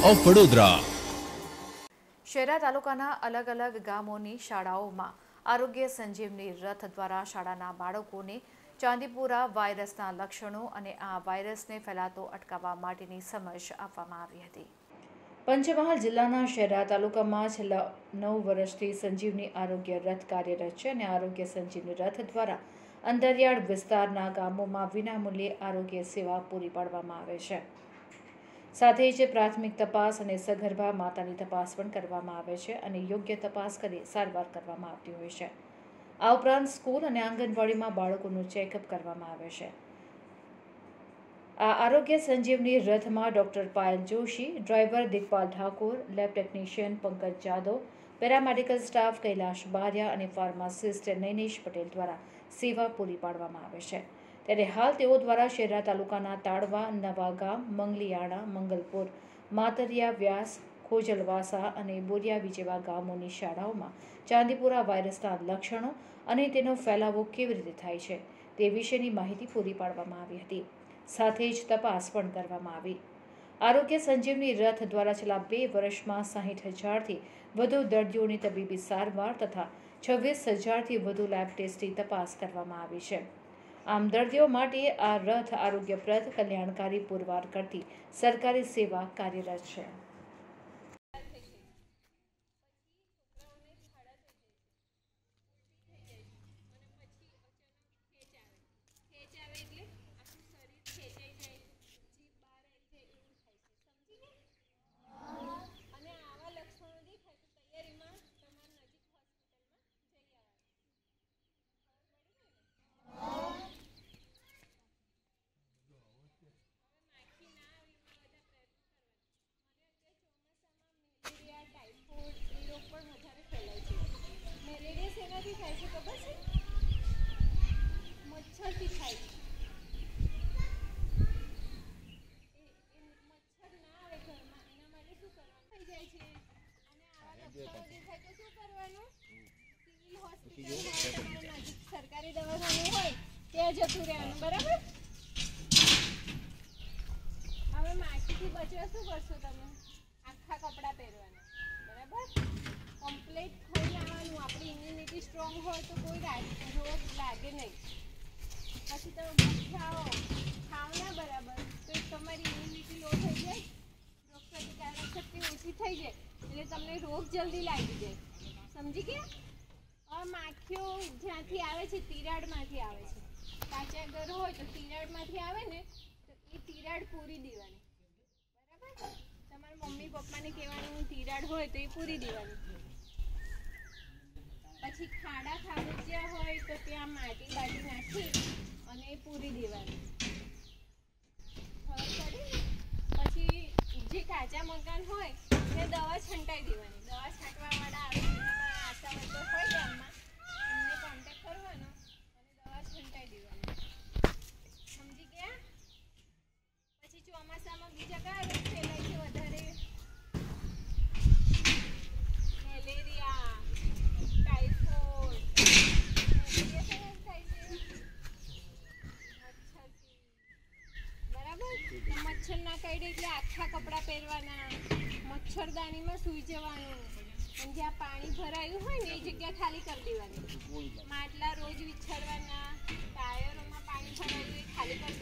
Of Vadodara. Shehera તાલુકાના અલગ અલગ ગામોની શાળાઓમાં આરોગ્ય સંજીવની રથ દ્વારા શાળાના બાળકોને ચાંદીપુરા વાયરસના લક્ષણો અને આ વાયરસને ફેલાતો અટકાવવા માટેની સમજ આપવામાં આવી હતી. પંચમહાલ જિલ્લાના શહેરા તાલુકામાં છેલ્લા 9 વર્ષથી સંજીવની આરોગ્ય રથ કાર્યરત છે અને આરોગ્ય સંજીવની રથ દ્વારા અંતરિયાળ વિસ્તારના ગામોમાં વિનામૂલ્યે આરોગ્ય સેવા પૂરી પાડવામાં આવે છે. સાથે જ પ્રાથમિક તપાસ અને સગર્ભા માતાની તપાસ પણ કરવામાં આવે છે અને યોગ્ય તપાસ કરી સારવાર કરવામાં આવતી હોય છે. આ ઉપરાંત સ્કૂલ અને આંગણવાડીમાં બાળકોનું ચેકઅપ કરવામાં આવે છે. આ આરોગ્ય સંજીવની રથમાં doctor Payal Joshi, driver Digpal Thakor, lab technician Pankaj Jadav, paramedical staff Kailash Bariya અને ફાર્માસિસ્ટ નૈનેશ પટેલ દ્વારા સેવા પૂરી પાડવામાં આવે છે. ત્યારે હાલ તેઓ દ્વારા શહેરા તાલુકાના તાડવા, નવાગામ, મંગલિયાણા, મંગલપુર, માતરિયા, વ્યાસ, ખોજલવાસા અને બોરિયાવી જેવા ગામોની શાળાઓમાં ચાંદીપુરા વાયરસના લક્ષણો અને તેનો ફેલાવો કેવી રીતે થાય છે તે વિશેની માહિતી પૂરી પાડવામાં આવી હતી. સાથે જ તપાસ પણ કરવામાં આવી. આરોગ્ય સંજીવની રથ દ્વારા છેલ્લા 2 વર્ષમાં 60,000થી વધુ દર્દીઓની તબીબી સારવાર તથા 26,000થી વધુ લેબ ટેસ્ટની તપાસ કરવામાં આવી છે. આમ દર્દીઓ માટે આ રથ આરોગ્યપ્રદ, કલ્યાણકારી, પુરવાર કરતી સરકારી સેવા કાર્યરત છે. સરકારી દવાખાનું હોય ત્યાં જતું રહેવાનું. બરાબર. હવે માખીથી બચવા શું કરશો તમે? આખા કપડાં પહેરવાના. બરાબર. કમ્પ્લીટ ખાઈ આવવાનું. આપણી ઇમ્યુનિટી સ્ટ્રોંગ હોય તો કોઈ રોગ લાગે નહીં. પછી તમે ભૂખ્યા ખાઓ ના બરાબર તો તમારી ઇમ્યુનિટી લો થઈ જાય, રોગપ્રતિકારક શક્તિ ઓછી થઈ જાય એટલે તમને રોગ જલ્દી લાગી જાય. સમજી ગયા? હવે માખીઓ જ્યાંથી આવે છે તિરાડમાંથી આવે છે. કાચા ઘર હોય તો તિરાડમાંથી આવે ને તો એ તિરાડ પૂરી દેવાની. બરાબર. તમારા મમ્મી પપ્પાને કહેવાનું તિરાડ હોય તો એ પૂરી દેવાની. પછી ખાડા ખાબોચિયા હોય તો ત્યાં માટી બાટી નાખી અને એ પૂરી દેવાની. પછી જે કાચા મકાન હોય એને દવા છંટાઈ દેવાની. દવા છાંટવાવાળા આવે આશા વર્કર હોય ગામમાં એમને કોન્ટેક્ટ કરવાનો અને દવા છંટાઈ દેવાની. સમજી ગયા? પછી ચોમાસામાં બીજા કયા રોગ ફેલાય છે વધારે? Malaria, typhoid. મેલેરિયા થાય છે મચ્છરથી. બરાબર. મચ્છર ના કરડે એટલે આખા કપડાં પહેરવાના, મચ્છરદાનીમાં સૂઈ જવાનું અને જ્યાં પાણી ભરાયું હોય ને એ જગ્યા ખાલી કરી દેવાની. માટલા રોજ વિછળવાના, ટાયરોમાં પાણી ભરાયું એ ખાલી કરી